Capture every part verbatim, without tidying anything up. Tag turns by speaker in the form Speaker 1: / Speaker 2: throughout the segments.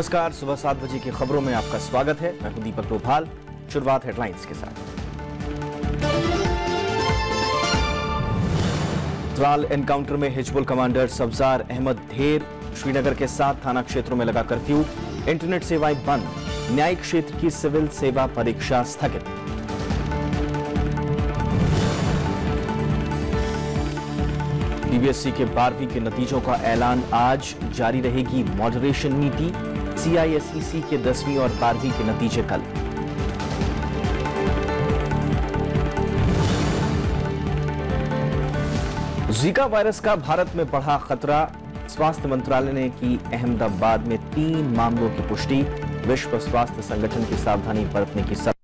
Speaker 1: नमस्कार, सुबह सात बजे की खबरों में आपका स्वागत है। मैं हूं दीपक डोभाल। शुरुआत हेडलाइंस के साथ। त्राल एनकाउंटर में हिजबुल कमांडर सब्जार अहमद ढेर। श्रीनगर के सात थाना क्षेत्रों में लगा कर्फ्यू। इंटरनेट सेवाएं बंद। न्यायिक क्षेत्र की सिविल सेवा परीक्षा स्थगित। सीबीएसई के बारहवीं के नतीजों का ऐलान आज। जारी रहेगी मॉडरेशन नीति। सीआईएसईसी के दसवीं और बारहवीं के नतीजे कल। जीका वायरस का भारत में बढ़ा खतरा। स्वास्थ्य मंत्रालय ने की अहमदाबाद में तीन मामलों की पुष्टि। विश्व स्वास्थ्य संगठन की सावधानी बरतने की सलाह।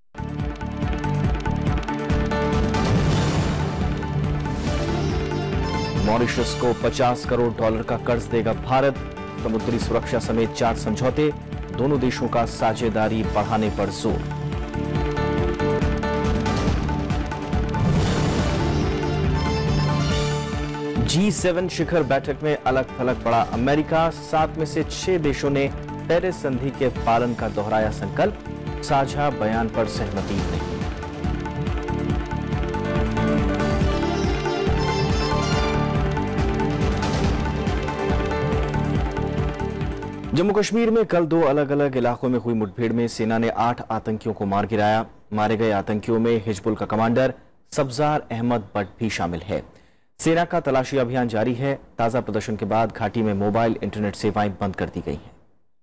Speaker 1: मॉरिशस को पचास करोड़ डॉलर का कर्ज देगा भारत। समुद्री सुरक्षा समेत चार समझौते। दोनों देशों का साझेदारी बढ़ाने पर जोर। जी सेवन शिखर बैठक में अलग थलग पड़ा अमेरिका। सात में से छह देशों ने पेरिस संधि के पालन का दोहराया संकल्प। साझा बयान पर सहमति नहीं। जम्मू कश्मीर में कल दो अलग अलग इलाकों में हुई मुठभेड़ में सेना ने आठ आतंकियों को मार गिराया। मारे गए आतंकियों में हिजबुल का कमांडर सब्जार अहमद भट्ट भी शामिल है। सेना का तलाशी अभियान जारी है। ताजा प्रदर्शन के बाद घाटी में मोबाइल इंटरनेट सेवाएं बंद कर दी गई हैं।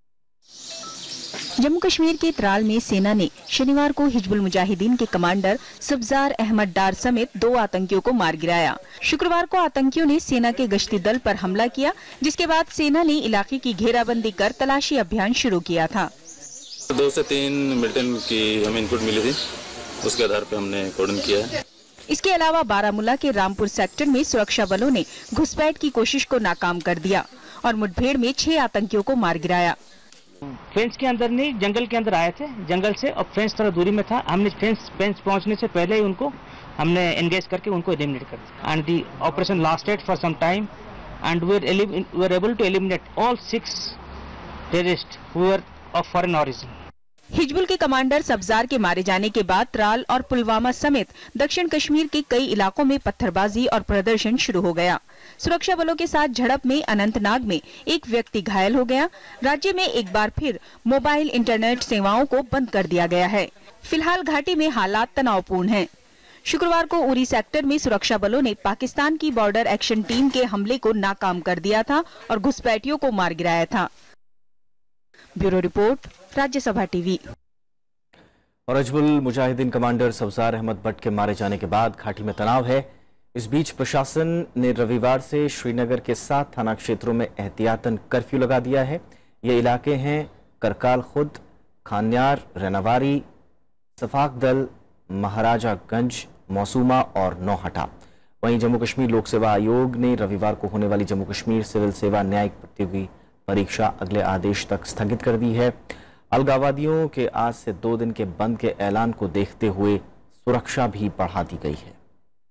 Speaker 2: जम्मू कश्मीर के त्राल में सेना ने शनिवार को हिजबुल मुजाहिदीन के कमांडर सब्जार अहमद डार समेत दो आतंकियों को मार गिराया। शुक्रवार को आतंकियों ने सेना के गश्ती दल पर हमला किया, जिसके बाद सेना ने इलाके की घेराबंदी कर तलाशी अभियान शुरू किया था।
Speaker 3: दो से तीन मिलिटेंट की हमें इनपुट मिली थी, उसके आधार पर हमने कोर्डन किया है।
Speaker 2: इसके अलावा बारामूला के रामपुर सेक्टर में सुरक्षा बलों ने घुसपैठ की कोशिश को नाकाम कर दिया और मुठभेड़ में छह आतंकियों को मार गिराया।
Speaker 4: फेंस के अंदर नहीं, जंगल के अंदर आए थे, जंगल से, और फेंस थोड़ा दूरी में था। हमने फेंस फेंस पहुंचने से पहले ही उनको हमने एंगेज करके उनको एलिमिनेट कर दिया। And the operation lasted for some time and we were able to eliminate all six terrorist who were of foreign origin.
Speaker 2: Hizbul के कमांडर सब्जार के मारे जाने के बाद त्राल और पुलवामा समेत दक्षिण कश्मीर के कई इलाकों में पत्थरबाजी और प्रदर्शन शुरू हो गया। सुरक्षा बलों के साथ झड़प में अनंतनाग में एक व्यक्ति घायल हो गया। राज्य में एक बार फिर मोबाइल इंटरनेट सेवाओं को बंद कर दिया गया है। फिलहाल घाटी में हालात तनावपूर्ण हैं। शुक्रवार को उरी सेक्टर में सुरक्षा बलों ने पाकिस्तान की बॉर्डर एक्शन टीम के हमले को नाकाम कर दिया था और घुसपैठियों को मार गिराया था। Bureau report, Rajya Sabha TV.
Speaker 1: और हिजबुल मुजाहिदीन कमांडर सब्जार अहमद भट्ट के मारे जाने के बाद घाटी में तनाव है। इस बीच प्रशासन ने रविवार से श्रीनगर के सात थाना क्षेत्रों में एहतियातन कर्फ्यू लगा दिया है। ये इलाके हैं करकाल खुद, खान्यार, रैनावारी, सफाकदल, महाराजागंज, मौसूमा और नौहटा। वहीं जम्मू कश्मीर लोक सेवा आयोग ने रविवार को होने वाली जम्मू कश्मीर सिविल सेवा न्यायिक प्रतियोगी परीक्षा अगले आदेश तक स्थगित कर दी है। अलगाववादियों के आज से दो दिन के बंद के ऐलान को देखते हुए सुरक्षा भी बढ़ा दी गई है।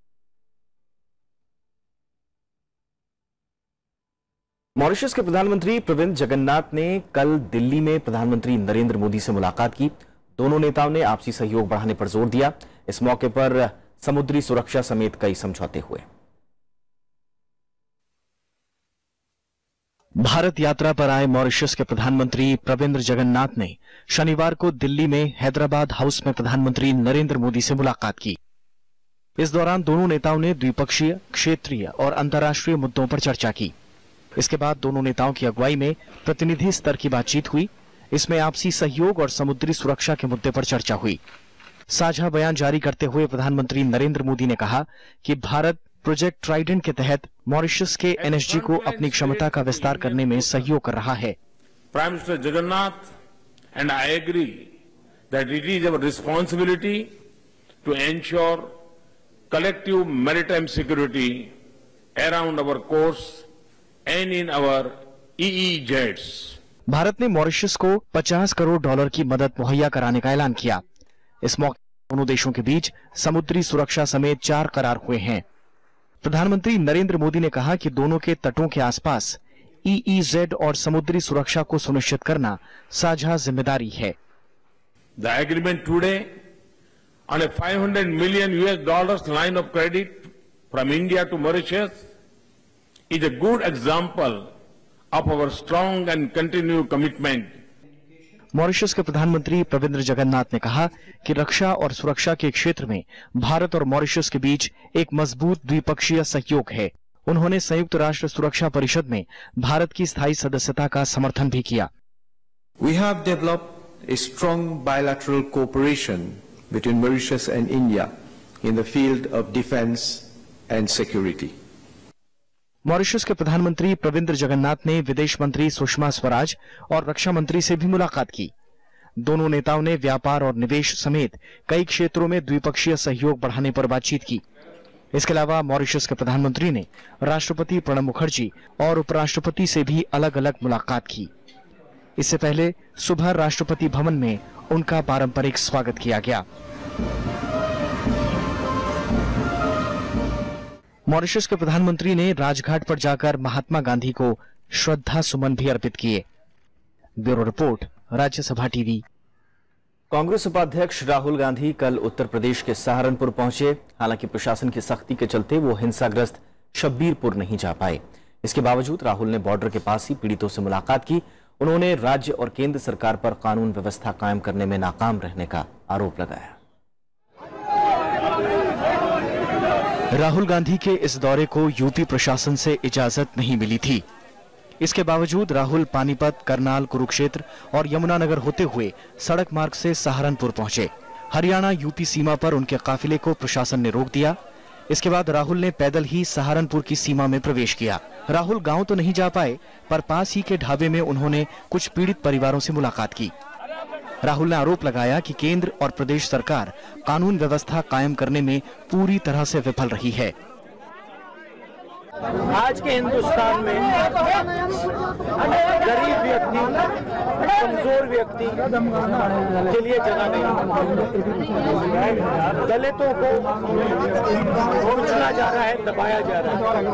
Speaker 1: मॉरिशस के प्रधानमंत्री प्रविंद जगन्नाथ ने कल दिल्ली में प्रधानमंत्री नरेंद्र मोदी से मुलाकात की। दोनों नेताओं ने आपसी सहयोग बढ़ाने पर जोर दिया। इस मौके पर समुद्री सुरक्षा समेत कई समझौते हुए। भारत यात्रा पर आए मॉरिशस के प्रधानमंत्री प्रविंद जगन्नाथ ने शनिवार को दिल्ली में हैदराबाद हाउस में प्रधानमंत्री नरेंद्र मोदी से मुलाकात की। इस दौरान दोनों नेताओं ने द्विपक्षीय, क्षेत्रीय और अंतर्राष्ट्रीय मुद्दों पर चर्चा की। इसके बाद दोनों नेताओं की अगुवाई में प्रतिनिधि स्तर की बातचीत हुई। इसमें आपसी सहयोग और समुद्री सुरक्षा के मुद्दे पर चर्चा हुई। साझा बयान जारी करते हुए प्रधानमंत्री नरेंद्र मोदी ने कहा कि भारत प्रोजेक्ट ट्राइडेंट के तहत मॉरिशस के एनएसजी को अपनी क्षमता का विस्तार करने में सहयोग कर रहा है।
Speaker 5: Prime minister Jagannath and I agree that it is our responsibility to ensure collective maritime security around our coast and in our ईईजेड्स।
Speaker 1: भारत ने मॉरिशस को पचास करोड़ डॉलर की मदद मुहैया कराने का ऐलान किया। इस मौके दोनों देशों के बीच समुद्री सुरक्षा समेत चार करार हुए हैं। प्रधानमंत्री नरेंद्र मोदी ने कहा कि दोनों के तटों के आसपास ई ई जेड और समुद्री सुरक्षा को सुनिश्चित करना साझा जिम्मेदारी है।
Speaker 5: The agreement today on a five hundred million U S dollars line of credit from India to Mauritius is a good example of our strong and continued commitment.
Speaker 1: Mauritius के प्रधानमंत्री प्रविंद्र जगन्नाथ ने कहा कि रक्षा और सुरक्षा के क्षेत्र में भारत और मॉरिशस के बीच एक मजबूत द्विपक्षीय सहयोग है। उन्होंने संयुक्त राष्ट्र सुरक्षा परिषद में भारत की स्थायी सदस्यता का समर्थन भी किया।
Speaker 6: We have developed a strong bilateral cooperation between Mauritius and India in the field of defense and security.
Speaker 1: Mauritius के प्रधानमंत्री प्रविंद्र जगन्नाथ ने विदेश मंत्री सुषमा स्वराज और रक्षा मंत्री से भी मुलाकात की। दोनों नेताओं ने व्यापार और निवेश समेत कई क्षेत्रों में द्विपक्षीय सहयोग बढ़ाने पर बातचीत की। इसके अलावा मॉरिशस के प्रधानमंत्री ने राष्ट्रपति प्रणब मुखर्जी और उपराष्ट्रपति से भी अलग अलग मुलाकात की। इससे पहले सुबह राष्ट्रपति भवन में उनका पारंपरिक स्वागत किया गया। मॉरिशस के प्रधानमंत्री ने राजघाट पर जाकर महात्मा गांधी को श्रद्धा सुमन भी अर्पित किए। Bureau report, Rajya Sabha TV. Congress उपाध्यक्ष राहुल गांधी कल उत्तर प्रदेश के सहारनपुर पहुंचे। हालांकि प्रशासन की सख्ती के चलते वो हिंसाग्रस्त शब्बीरपुर नहीं जा पाए। इसके बावजूद राहुल ने बॉर्डर के पास ही पीड़ितों से मुलाकात की। उन्होंने राज्य और केंद्र सरकार पर कानून व्यवस्था कायम करने में नाकाम रहने का आरोप लगाया। राहुल गांधी के इस दौरे को यूपी प्रशासन से इजाजत नहीं मिली थी। इसके बावजूद राहुल पानीपत, करनाल, कुरुक्षेत्र और यमुनानगर होते हुए सड़क मार्ग से सहारनपुर पहुंचे। हरियाणा यूपी सीमा पर उनके काफिले को प्रशासन ने रोक दिया। इसके बाद राहुल ने पैदल ही सहारनपुर की सीमा में प्रवेश किया। राहुल गांव तो नहीं जा पाए, पर पास ही के ढाबे में उन्होंने कुछ पीड़ित परिवारों से मुलाकात की। राहुल ने आरोप लगाया कि केंद्र और प्रदेश सरकार कानून व्यवस्था कायम करने में पूरी तरह से विफल रही है।
Speaker 7: आज के हिंदुस्तान में गरीब व्यक्ति, कमजोर व्यक्ति के लिए जगह नहीं। दलितों को कुचला जा रहा है, दबाया जा रहा है,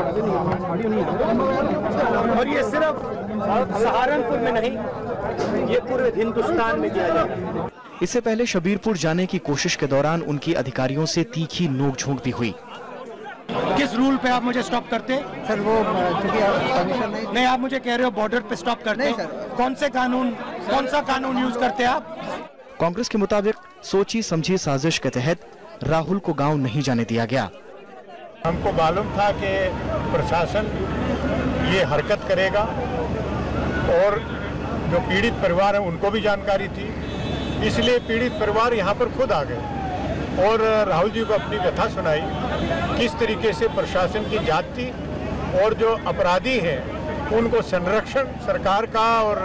Speaker 7: और ये सिर्फ सहारनपुर में नहीं, ये पूरे हिंदुस्तान में किया जा रहा है।
Speaker 1: इससे पहले शब्बीरपुर जाने की कोशिश के दौरान उनकी अधिकारियों से तीखी नोकझोंक भी हुई।
Speaker 8: किस रूल पे आप मुझे स्टॉप करते?
Speaker 9: सर वो चूंकि परमिशन नहीं।
Speaker 8: नहीं, आप मुझे कह रहे हो बॉर्डर पे स्टॉप करते। कौन से कानून, कौन सा कानून यूज करते आप?
Speaker 1: कांग्रेस के मुताबिक सोची समझी साजिश के तहत राहुल को गांव नहीं जाने दिया गया।
Speaker 10: हमको मालूम था कि प्रशासन ये हरकत करेगा और जो पीड़ित परिवार है उनको भी जानकारी थी, इसलिए पीड़ित परिवार यहाँ पर खुद आ गए और राहुल जी को अपनी व्यथा सुनाई, किस तरीके से प्रशासन की जात थी और जो अपराधी हैं उनको संरक्षण सरकार का और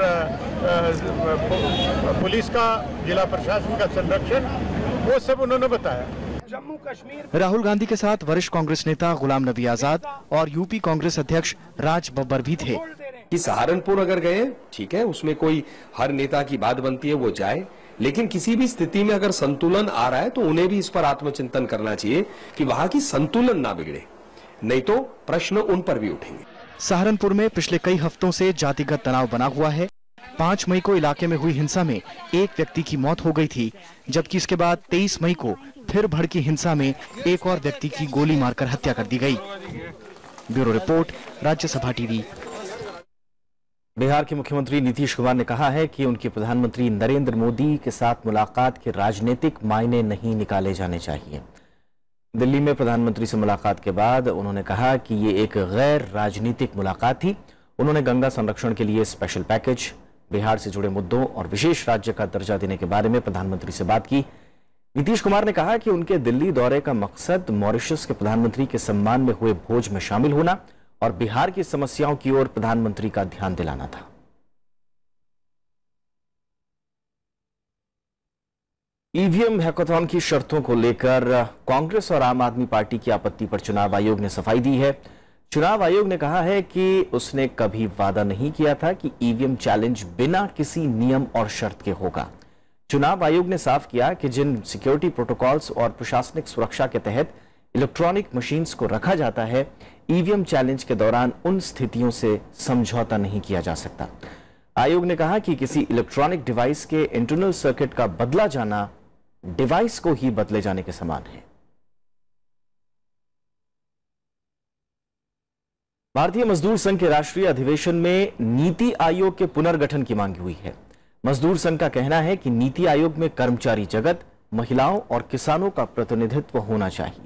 Speaker 10: पुलिस का, जिला प्रशासन का संरक्षण, वो सब उन्होंने बताया।
Speaker 8: जम्मू कश्मीर।
Speaker 1: राहुल गांधी के साथ वरिष्ठ कांग्रेस नेता गुलाम नबी आजाद और यूपी कांग्रेस अध्यक्ष राज बब्बर भी थे।
Speaker 11: कि सहारनपुर अगर गए ठीक है, उसमें कोई हर नेता की बात बनती है, वो जाए, लेकिन किसी भी स्थिति में अगर संतुलन आ रहा है तो उन्हें भी इस पर आत्मचिंतन करना चाहिए कि वहां की संतुलन ना बिगड़े, नहीं तो प्रश्न उन पर भी उठेंगे।
Speaker 1: सहारनपुर में पिछले कई हफ्तों से जातिगत तनाव बना हुआ है। पांच मई को इलाके में हुई हिंसा में एक व्यक्ति की मौत हो गई थी, जबकि इसके बाद तेईस मई को फिर भड़की हिंसा में एक और व्यक्ति की गोली मारकर हत्या कर दी गई। Bureau report, Rajya Sabha TV. Bihar के मुख्यमंत्री नीतीश कुमार ने कहा है कि उनके प्रधानमंत्री नरेंद्र मोदी के साथ मुलाकात के राजनीतिक मायने नहीं निकाले जाने चाहिए। दिल्ली में प्रधानमंत्री से मुलाकात के बाद उन्होंने कहा कि ये एक गैर राजनीतिक मुलाकात थी। उन्होंने गंगा संरक्षण के लिए स्पेशल पैकेज, बिहार से जुड़े मुद्दों और विशेष राज्य का दर्जा देने के बारे में प्रधानमंत्री से बात की। नीतीश कुमार ने कहा कि उनके दिल्ली दौरे का मकसद मॉरिशस के प्रधानमंत्री के सम्मान में हुए भोज में शामिल होना और बिहार की समस्याओं की ओर प्रधानमंत्री का ध्यान दिलाना था। ईवीएम हैकाथॉन की शर्तों को लेकर कांग्रेस और आम आदमी पार्टी की आपत्ति पर चुनाव आयोग ने सफाई दी है। चुनाव आयोग ने कहा है कि उसने कभी वादा नहीं किया था कि ईवीएम चैलेंज बिना किसी नियम और शर्त के होगा। चुनाव आयोग ने साफ किया कि जिन सिक्योरिटी प्रोटोकॉल्स और प्रशासनिक सुरक्षा के तहत इलेक्ट्रॉनिक मशीन्स को रखा जाता है, ईवीएम चैलेंज के दौरान उन स्थितियों से समझौता नहीं किया जा सकता। आयोग ने कहा कि किसी इलेक्ट्रॉनिक डिवाइस के इंटरनल सर्किट का बदला जाना डिवाइस को ही बदले जाने के समान है। भारतीय मजदूर संघ के राष्ट्रीय अधिवेशन में नीति आयोग के पुनर्गठन की मांग हुई है। मजदूर संघ का कहना है कि नीति आयोग में कर्मचारी जगत, महिलाओं और किसानों का प्रतिनिधित्व होना चाहिए।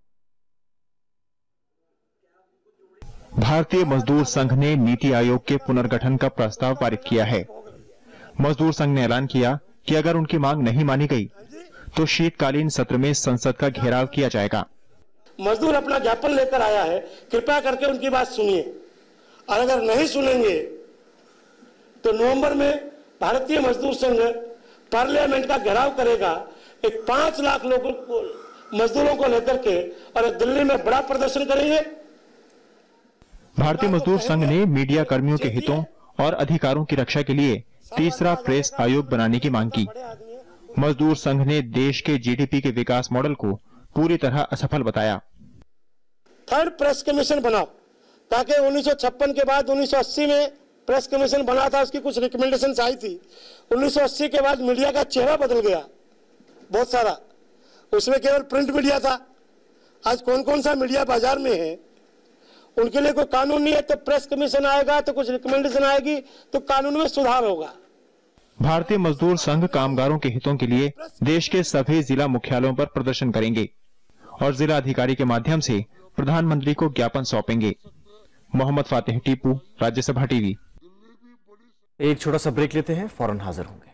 Speaker 12: भारतीय मजदूर संघ ने नीति आयोग के पुनर्गठन का प्रस्ताव पारित किया है। मजदूर संघ ने ऐलान किया कि अगर उनकी मांग नहीं मानी गई तो शीतकालीन सत्र में संसद का घेराव किया जाएगा।
Speaker 13: मजदूर अपना ज्ञापन लेकर आया है, कृपया करके उनकी बात सुनिए, और अगर नहीं सुनेंगे तो नवंबर में भारतीय मजदूर संघ पार्लियामेंट का घेराव करेगा, एक पांच लाख लोगों को मजदूरों को लेकर के, और दिल्ली में बड़ा प्रदर्शन करेंगे।
Speaker 12: भारतीय मजदूर संघ ने मीडिया कर्मियों के हितों और अधिकारों की रक्षा के लिए तीसरा प्रेस आयोग बनाने की मांग की। मजदूर संघ ने देश के जीडीपी के विकास मॉडल को पूरी तरह असफल बताया।
Speaker 13: थर्ड प्रेस कमीशन बनाओ, ताकि उन्नीस सौ छप्पन के बाद उन्नीस सौ अस्सी में प्रेस कमीशन बना था, उसकी कुछ रिकमेंडेशंस आई थी। उन्नीस सौ अस्सी के बाद मीडिया का चेहरा बदल गया बहुत सारा, उसमें केवल प्रिंट मीडिया था। आज कौन कौन सा मीडिया बाजार में है, उनके लिए कोई कानून नहीं है, तो प्रेस कमीशन आएगा तो कुछ रिकमेंडेशन आएगी तो कानून में सुधार होगा।
Speaker 12: भारतीय मजदूर संघ कामगारों के हितों के लिए देश के सभी जिला मुख्यालयों पर प्रदर्शन करेंगे और जिला अधिकारी के माध्यम से प्रधानमंत्री को ज्ञापन सौंपेंगे। मोहम्मद फातिह टीपू, राज्यसभा टीवी।
Speaker 1: एक छोटा सा ब्रेक लेते हैं, फौरन हाजिर होंगे।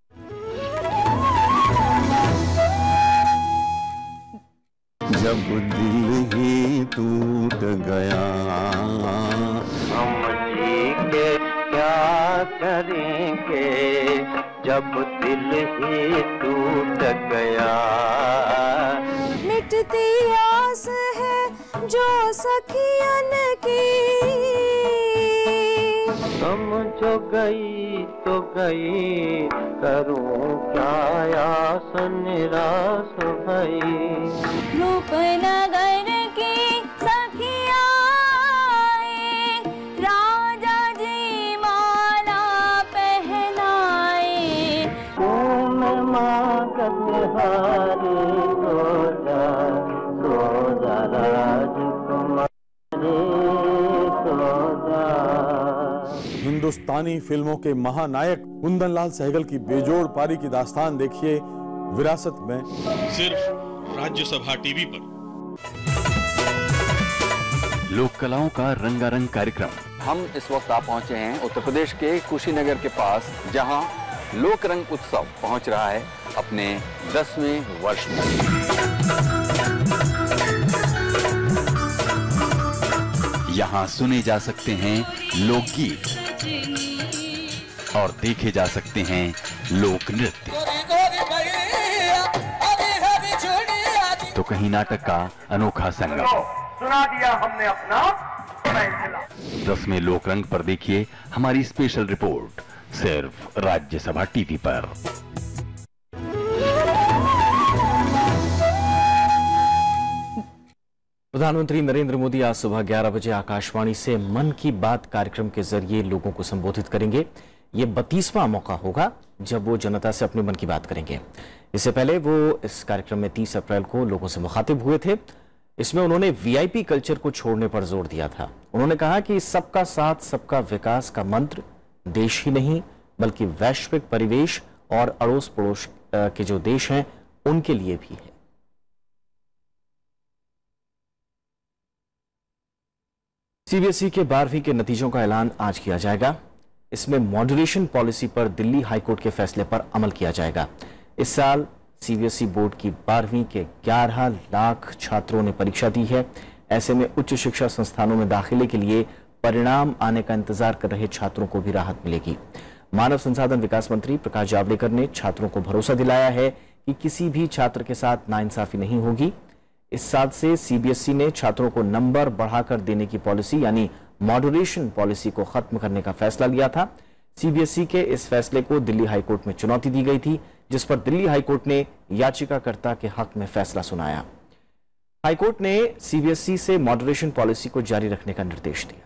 Speaker 14: जब दिल ही टूट गया हम जी के क्या करेंगे, जब दिल ही टूट गया।
Speaker 15: मिटती आस है जो सखियन की,
Speaker 14: समझो गई तो गई, करूं क्या आस निराश भई।
Speaker 15: रूपनगर की सखियां राजा जी माला पहनाए,
Speaker 14: कौन मांगत हारे सोजा सोजा राजकुमारी सोजा।
Speaker 16: हिंदुस्तानी फिल्मों के महानायक कुंदन लाल सहगल की बेजोड़ पारी की दास्तान देखिए विरासत में,
Speaker 17: सिर्फ राज्यसभा टीवी पर।
Speaker 18: लोक कलाओं का रंगारंग कार्यक्रम।
Speaker 19: हम इस वक्त आप पहुंचे हैं उत्तर प्रदेश के कुशीनगर के पास, जहां लोक रंग उत्सव पहुंच रहा है अपने दसवें वर्ष में।
Speaker 18: यहाँ सुने जा सकते हैं लोकगीत और देखे जा सकते हैं लोक नृत्य। तो कहीं नाटक का अनोखा संगम।
Speaker 20: सुना दिया हमने अपना
Speaker 18: दसवें लोक रंग पर देखिए हमारी स्पेशल रिपोर्ट, सिर्फ राज्यसभा टीवी पर।
Speaker 1: प्रधानमंत्री नरेंद्र मोदी आज सुबह ग्यारह बजे आकाशवाणी से मन की बात कार्यक्रम के जरिए लोगों को संबोधित करेंगे। ये बत्तीसवां मौका होगा जब वो जनता से अपने मन की बात करेंगे। इससे पहले वो इस कार्यक्रम में तीस अप्रैल को लोगों से मुखातिब हुए थे। इसमें उन्होंने वीआईपी कल्चर को छोड़ने पर जोर दिया था। उन्होंने कहा कि सबका साथ सबका विकास का मंत्र देश ही नहीं बल्कि वैश्विक परिवेश और अड़ोस पड़ोस के जो देश हैं उनके लिए भी है। सीबीएसई के बारहवीं के नतीजों का ऐलान आज किया जाएगा। इसमें मॉड्यूलेशन पॉलिसी पर दिल्ली हाईकोर्ट के फैसले पर अमल किया जाएगा। इस साल सीबीएसई बोर्ड की बारहवीं के ग्यारह लाख छात्रों ने परीक्षा दी है। ऐसे में उच्च शिक्षा संस्थानों में दाखिले के लिए परिणाम आने का इंतजार कर रहे छात्रों को भी राहत मिलेगी। मानव संसाधन विकास मंत्री प्रकाश जावड़ेकर ने छात्रों को भरोसा दिलाया है कि किसी भी छात्र के साथ नाइंसाफी नहीं होगी। इस साल से सीबीएसई ने छात्रों को नंबर बढ़ाकर देने की पॉलिसी यानी मॉड्यूलेशन पॉलिसी को खत्म करने का फैसला लिया था। सीबीएसई के इस फैसले को दिल्ली हाईकोर्ट में चुनौती दी गई थी, जिस पर दिल्ली हाईकोर्ट ने याचिकाकर्ता के हक में फैसला सुनाया। हाईकोर्ट ने सीबीएसई से मॉडरेशन पॉलिसी को जारी रखने का निर्देश दिया।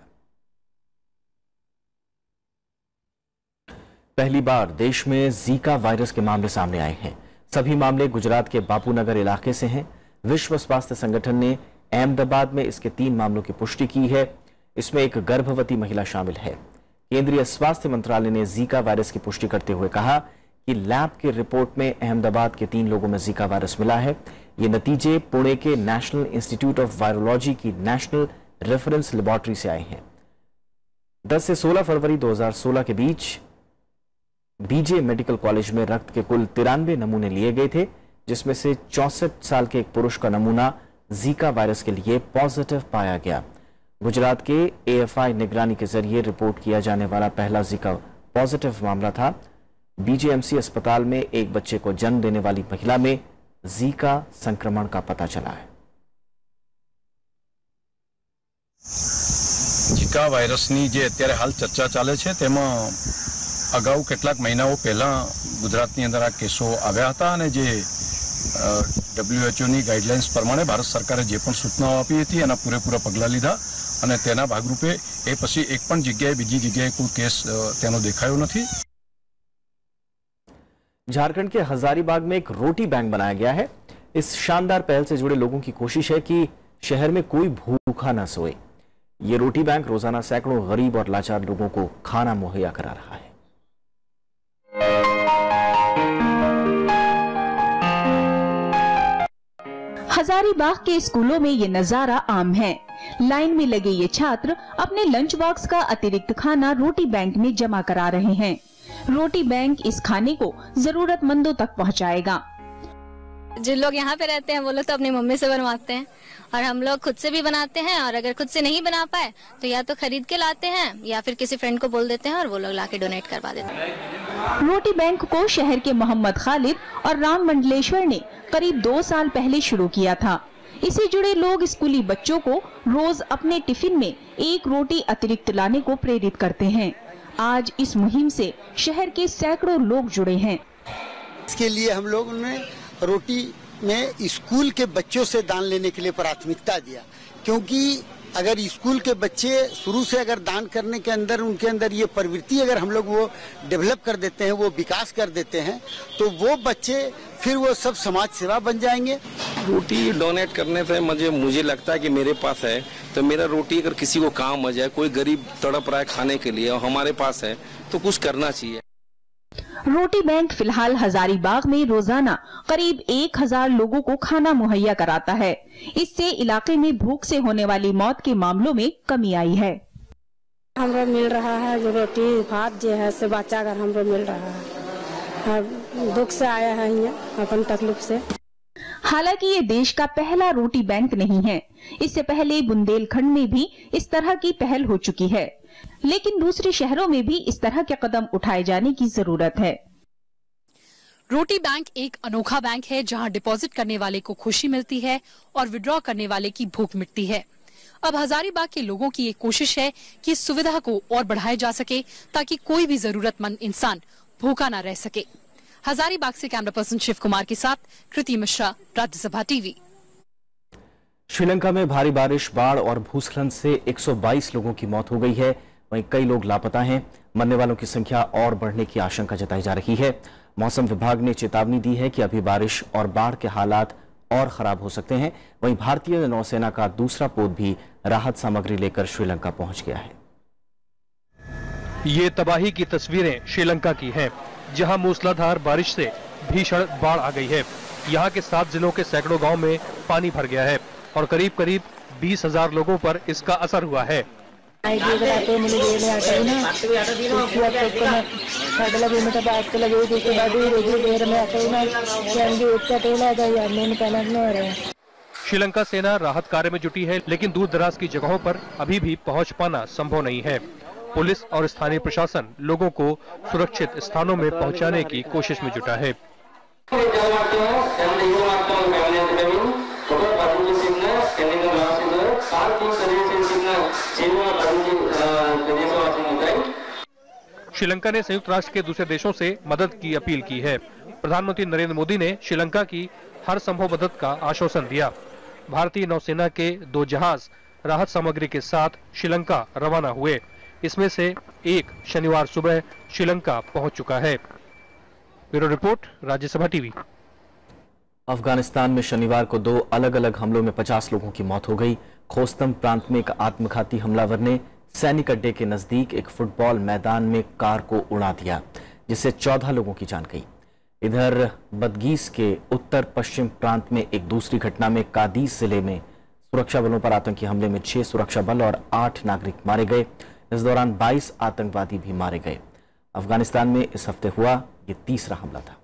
Speaker 1: पहली बार देश में जीका वायरस के मामले सामने आए हैं। सभी मामले गुजरात के बापूनगर इलाके से हैं। विश्व स्वास्थ्य संगठन ने अहमदाबाद में इसके तीन मामलों की पुष्टि की है। इसमें एक गर्भवती महिला शामिल है। केंद्रीय स्वास्थ्य मंत्रालय ने जीका वायरस की पुष्टि करते हुए कहा कि लैब की रिपोर्ट में अहमदाबाद के तीन लोगों में जीका वायरस मिला है। ये नतीजे पुणे के नेशनल इंस्टीट्यूट ऑफ वायरोलॉजी की नेशनल रेफरेंस लेबोरेटरी से आए हैं। दस से सोलह फरवरी दो हज़ार सोलह के बीच बीजे मेडिकल कॉलेज में रक्त के कुल तिरानवे नमूने लिए गए थे, जिसमें से चौसठ साल के एक पुरुष का नमूना जीका वायरस के लिए पॉजिटिव पाया गया। गुजरात के एएफआई निगरानी के जरिए रिपोर्ट किया जाने वाला पहला जीका पॉजिटिव मामला था। बीजेएमसी अस्पताल में एक बच्चे को जन्म देने वाली महिला में जीका संक्रमण का पता चला है।
Speaker 21: जीका वायरसनी जे अत्यारे हाल चर्चा चाले छे तेमां अगाऊ કેટલાક મહિનાઓ પહેલા ગુજરાતની અંદર આ કેસો આવ્યા હતા અને જે ડબ્લ્યુએચઓ ની ગાઈડલાઇન્સ પ્રમાણે ભારત સરકારે જે પણ સૂચનાઓ આપી હતી એના પૂરેપૂરા પગલાં લીધા અને તેના ભાગરૂપે એ પછી એક પણ જગ્યાએ બીજી જગ્યાએ કોઈ કેસ તેનો દેખાયો નથી।
Speaker 1: झारखंड के हजारीबाग में एक रोटी बैंक बनाया गया है। इस शानदार पहल से जुड़े लोगों की कोशिश है कि शहर में कोई भूखा न सोए। ये रोटी बैंक रोजाना सैकड़ों गरीब और लाचार लोगों को खाना मुहैया करा रहा है।
Speaker 2: हजारीबाग के स्कूलों में ये नजारा आम है। लाइन में लगे ये छात्र अपने लंच बॉक्स का अतिरिक्त खाना रोटी बैंक में जमा करा रहे हैं। रोटी बैंक इस खाने को जरूरतमंदों तक पहुंचाएगा।
Speaker 22: जिन लोग यहाँ पे रहते हैं वो लोग तो अपनी मम्मी से बनवाते हैं और हम लोग खुद से भी बनाते हैं, और अगर खुद से नहीं बना पाए तो या तो खरीद के लाते हैं या फिर किसी फ्रेंड को बोल देते हैं और वो लोग लाके डोनेट करवा देते हैं।
Speaker 2: रोटी बैंक को शहर के मोहम्मद खालिद और राम मंडलेश्वर ने करीब दो साल पहले शुरू किया था। इससे जुड़े लोग स्कूली बच्चों को रोज अपने टिफिन में एक रोटी अतिरिक्त लाने को प्रेरित करते हैं। आज इस मुहिम से शहर के सैकड़ों लोग जुड़े हैं।
Speaker 23: इसके लिए हम लोगों ने रोटी में स्कूल के बच्चों से दान लेने के लिए प्राथमिकता दिया, क्योंकि अगर स्कूल के बच्चे शुरू से अगर दान करने के अंदर उनके अंदर ये प्रवृत्ति अगर हम लोग वो डेवलप कर देते हैं, वो विकास कर देते हैं, तो वो बच्चे फिर वो सब समाज सेवा बन जाएंगे।
Speaker 11: रोटी डोनेट करने से मुझे मुझे लगता है कि मेरे पास है तो मेरा रोटी अगर किसी को काम आ जाए, कोई गरीब तड़प रहा है खाने के लिए और हमारे पास है तो कुछ करना चाहिए।
Speaker 2: रोटी बैंक फिलहाल हजारीबाग में रोजाना करीब एक हजार लोगों को खाना मुहैया कराता है। इससे इलाके में भूख से होने वाली मौत के मामलों में कमी आई है।
Speaker 24: हमरो मिल रहा है जो रोटी भात जो है से बच्चा घर हमरो मिल रहा है। दुख से आया है यहाँ अपन तकलीफ से।
Speaker 2: हालांकि ये देश का पहला रोटी बैंक नहीं है। इससे पहले बुंदेलखंड में भी इस तरह की पहल हो चुकी है, लेकिन दूसरे शहरों में भी इस तरह के कदम उठाए जाने की जरूरत है।
Speaker 25: रोटी बैंक एक अनोखा बैंक है जहां डिपॉजिट करने वाले को खुशी मिलती है और विड्रॉ करने वाले की भूख मिटती है। अब हजारीबाग के लोगों की एक कोशिश है कि इस सुविधा को और बढ़ाया जा सके ताकि कोई भी जरूरतमंद इंसान भूखा न रह सके। हजारीबाग से कैमरा पर्सन शिव कुमार के साथ कृति मिश्रा, राज्यसभा टीवी।
Speaker 1: श्रीलंका में भारी बारिश, बाढ़ और भूस्खलन से एक सौ बाईस लोगों की मौत हो गई है। वहीं कई लोग लापता हैं। मरने वालों की संख्या और बढ़ने की आशंका जताई जा रही है। मौसम विभाग ने चेतावनी दी है कि अभी बारिश और बाढ़ के हालात और खराब हो सकते हैं। वहीं भारतीय नौसेना का दूसरा पोत भी राहत सामग्री लेकर श्रीलंका पहुंच गया है।
Speaker 26: ये तबाही की तस्वीरें श्रीलंका की हैं, जहां मूसलाधार बारिश से भीषण बाढ़ आ गई है। यहाँ के सात जिलों के सैकड़ों गांव में पानी भर गया है और करीब करीब बीस हजार लोगों पर इसका असर हुआ है। श्रीलंका सेना राहत कार्य में जुटी है, लेकिन दूर दराज की जगहों पर अभी भी पहुंच पाना संभव नहीं है। पुलिस और स्थानीय प्रशासन लोगों को सुरक्षित स्थानों में पहुंचाने की कोशिश में जुटा है। श्रीलंका ने संयुक्त राष्ट्र के दूसरे देशों से मदद की अपील की है। प्रधानमंत्री नरेंद्र मोदी ने श्रीलंका की हर संभव मदद का आश्वासन दिया। भारतीय नौसेना के दो जहाज राहत सामग्री के साथ श्रीलंका रवाना हुए। इसमें से एक शनिवार सुबह श्रीलंका पहुंच चुका है। Bureau report, Rajya Sabha TV.
Speaker 1: Afghanistan में शनिवार को दो अलग अलग हमलों में पचास लोगों की मौत हो गई। खोस्तम प्रांत में एक आत्मघाती हमलावर ने सैनिक अड्डे के नजदीक एक फुटबॉल मैदान में कार को उड़ा दिया, जिससे चौदह लोगों की जान गई। इधर बदगीस के उत्तर पश्चिम प्रांत में एक दूसरी घटना में कादीस जिले में सुरक्षा बलों पर आतंकी हमले में छह सुरक्षा बल और आठ नागरिक मारे गए। इस दौरान बाईस आतंकवादी भी मारे गए। अफगानिस्तान में इस हफ्ते हुआ ये तीसरा हमला था।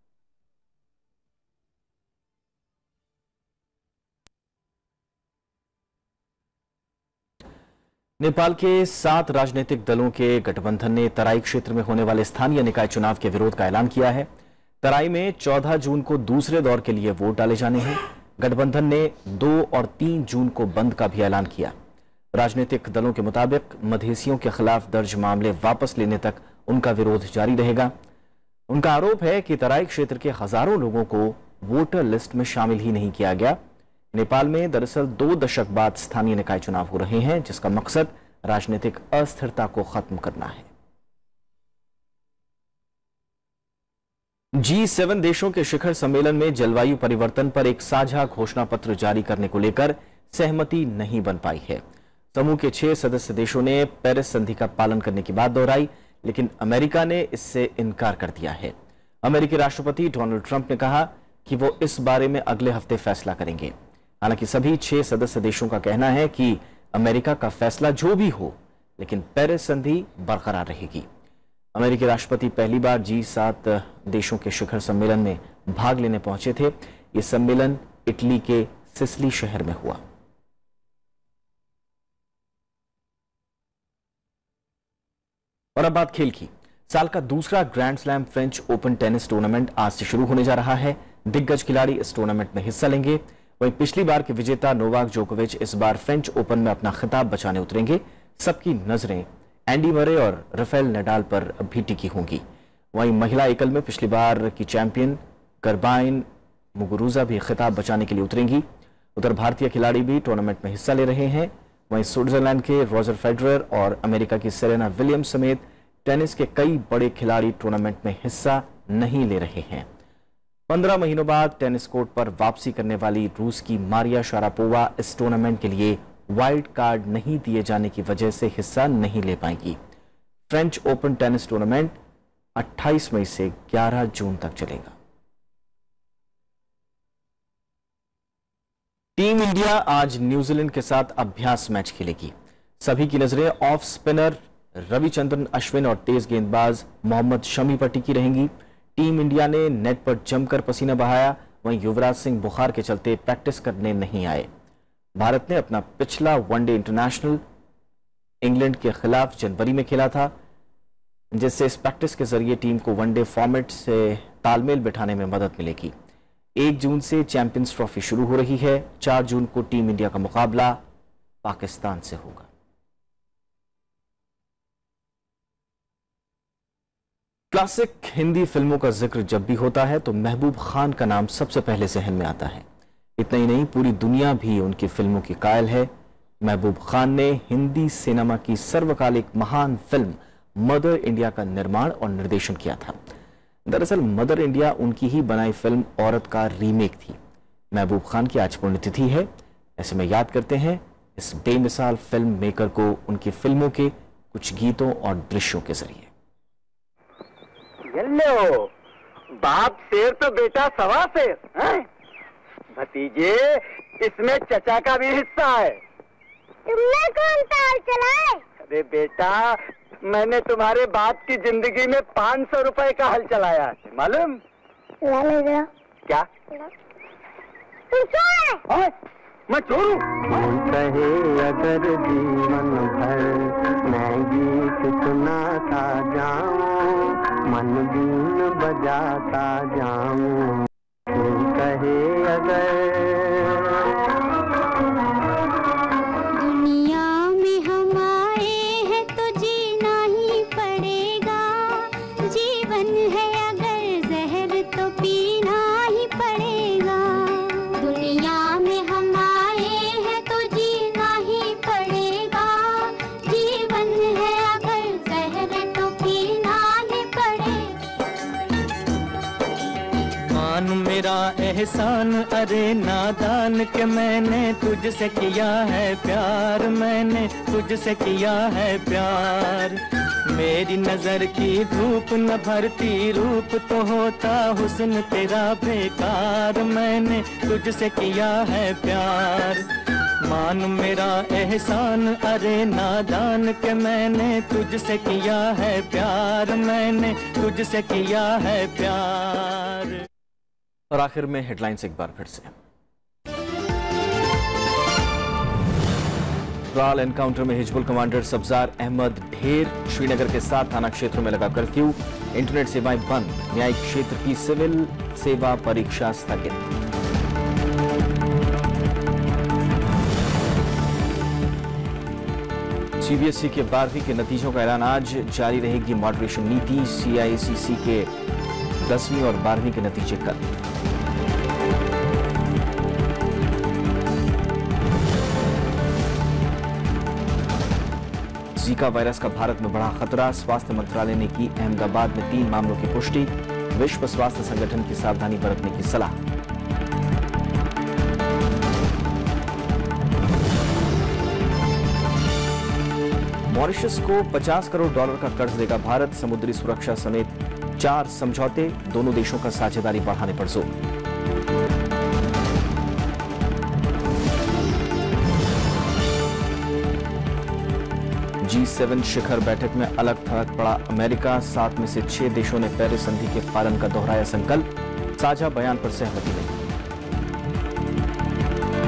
Speaker 1: नेपाल के सात राजनीतिक दलों के गठबंधन ने तराई क्षेत्र में होने वाले स्थानीय निकाय चुनाव के विरोध का ऐलान किया है। तराई में चौदह जून को दूसरे दौर के लिए वोट डाले जाने हैं। गठबंधन ने दो और तीन जून को बंद का भी ऐलान किया। राजनीतिक दलों के मुताबिक मधेसियों के खिलाफ दर्ज मामले वापस लेने तक उनका विरोध जारी रहेगा। उनका आरोप है कि तराई क्षेत्र के हजारों लोगों को वोटर लिस्ट में शामिल ही नहीं किया गया। नेपाल में दरअसल दो दशक बाद स्थानीय निकाय चुनाव हो रहे हैं, जिसका मकसद राजनीतिक अस्थिरता को खत्म करना है। जी सेवन देशों के शिखर सम्मेलन में जलवायु परिवर्तन पर एक साझा घोषणा पत्र जारी करने को लेकर सहमति नहीं बन पाई है। समूह के छह सदस्य देशों ने पेरिस संधि का पालन करने की बात दोहराई, लेकिन अमेरिका ने इससे इनकार कर दिया है। अमेरिकी राष्ट्रपति डोनाल्ड ट्रंप ने कहा कि वो इस बारे में अगले हफ्ते फैसला करेंगे। हालांकि सभी छह सदस्य देशों का कहना है कि अमेरिका का फैसला जो भी हो, लेकिन पेरिस संधि बरकरार रहेगी। अमेरिकी राष्ट्रपति पहली बार जी सात देशों के शिखर सम्मेलन में भाग लेने पहुंचे थे। ये सम्मेलन इटली के सिसिली शहर में हुआ। और अब बात खेल की। साल का दूसरा grand slam French open tennis tournament आज से शुरू होने जा रहा है। दिग्गज खिलाड़ी इस टूर्नामेंट में हिस्सा लेंगे। वहीं पिछली बार के विजेता नोवाक जोकोविच इस बार फ्रेंच ओपन में अपना खिताब बचाने उतरेंगे। सबकी नजरें एंडी मरे और राफेल नडाल पर भी टिकी होंगी। वहीं महिला एकल में पिछली बार की चैंपियन गर्बाइन मुगुरुजा भी खिताब बचाने के लिए उतरेंगी। उधर भारतीय खिलाड़ी भी टूर्नामेंट में हिस्सा ले रहे हैं। वहीं स्विट्जरलैंड के रॉजर फेडरर और अमेरिका की सेरेना विलियम्स समेत टेनिस के कई बड़े खिलाड़ी टूर्नामेंट में हिस्सा नहीं ले रहे हैं। पंद्रह महीनों बाद टेनिस कोर्ट पर वापसी करने वाली रूस की मारिया शारापोवा इस टूर्नामेंट के लिए वाइल्ड कार्ड नहीं दिए जाने की वजह से हिस्सा नहीं ले पाएंगी। फ्रेंच ओपन टेनिस टूर्नामेंट अट्ठाईस मई से ग्यारह जून तक चलेगा। टीम इंडिया आज न्यूजीलैंड के साथ अभ्यास मैच खेलेगी। सभी की नजरें ऑफ स्पिनर रविचंद्रन अश्विन और तेज गेंदबाज मोहम्मद शमी पर टिकी रहेंगी। टीम इंडिया ने नेट पर जमकर पसीना बहाया। वहीं युवराज सिंह बुखार के चलते प्रैक्टिस करने नहीं आए। भारत ने अपना पिछला वनडे इंटरनेशनल इंग्लैंड के खिलाफ जनवरी में खेला था, जिससे इस प्रैक्टिस के जरिए टीम को वनडे फॉर्मेट से तालमेल बिठाने में मदद मिलेगी। एक जून से चैंपियंस ट्रॉफी शुरू हो रही है। चार जून को टीम इंडिया का मुकाबला पाकिस्तान से होगा। क्लासिक हिंदी फिल्मों का जिक्र जब भी होता है तो महबूब खान का नाम सबसे पहले जहन में आता है। इतना ही नहीं, पूरी दुनिया भी उनकी फिल्मों की कायल है। महबूब खान ने हिंदी सिनेमा की सर्वकालिक महान फिल्म मदर इंडिया का निर्माण और निर्देशन किया था। दरअसल मदर इंडिया उनकी ही बनाई फिल्म औरत का रीमेक थी। महबूब खान की आज पुण्यतिथि है। ऐसे में याद करते हैं इस बेमिसाल फिल्म मेकर को उनकी फिल्मों के कुछ गीतों और दृश्यों के जरिए।
Speaker 20: लो बाप शेर तो बेटा सवा शेर हैं? भतीजे इसमें चचा का भी हिस्सा है।
Speaker 15: तुमने कौन ताल चलाए?
Speaker 20: अरे बेटा मैंने तुम्हारे बाप की जिंदगी में पाँच सौ रुपए का हल चलाया है, मालूम? क्या
Speaker 15: तुम चोर है?
Speaker 20: मैं चोर हूँ?
Speaker 14: कहे अगर जीवन भर मैं गीत सुनाता जाऊं, मन बीन बजाता जाऊं, कहे अगर
Speaker 15: दुनिया में हम आए हैं तो जीना ही पड़ेगा, जीवन है अगर जहर तो पीना ही पड़ेगा। दुनिया में हम आए
Speaker 3: मेरा एहसान अरे नादान के मैंने तुझसे किया है प्यार, मैंने तुझसे किया है प्यार। मेरी नजर की धूप न भरती रूप तो होता हुस्न तेरा बेकार, मैंने तुझसे किया है प्यार। मान मेरा एहसान अरे नादान के मैंने तुझसे किया है प्यार, मैंने तुझसे किया है प्यार।
Speaker 1: और आखिर में हेडलाइंस एक बार फिर से। त्राल एनकाउंटर में हिजबुल कमांडर सब्जार अहमद ढेर, श्रीनगर के सात थाना क्षेत्रों में लगा कर्फ्यू, इंटरनेट सेवाएं बंद, न्यायिक क्षेत्र की सिविल सेवा परीक्षा स्थगित। सीबीएसई के बारहवीं के नतीजों का ऐलान आज, जारी रहेगी मॉडरेशन नीति। सीआईएससीई के दसवीं और बारहवीं के नतीजे कल। जीका वायरस का भारत में बड़ा खतरा, स्वास्थ्य मंत्रालय ने की अहमदाबाद में तीन मामलों की पुष्टि, विश्व स्वास्थ्य संगठन की सावधानी बरतने की सलाह। मॉरिशस को पचास करोड़ डॉलर का कर्ज देगा भारत, समुद्री सुरक्षा समेत चार समझौते, दोनों देशों का साझेदारी बढ़ाने पर जोर। जी सेवन शिखर बैठक में अलग थलग पड़ा अमेरिका, सात में से छह देशों ने पेरिस संधि के पालन का दोहराया संकल्प, साझा बयान पर सहमति नहीं।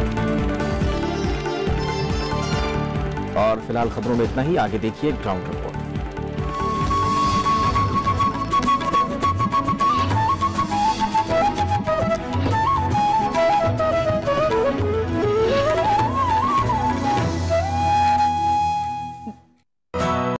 Speaker 1: और फिलहाल खबरों में इतना ही, आगे देखिए ग्राउंड रिपोर्ट।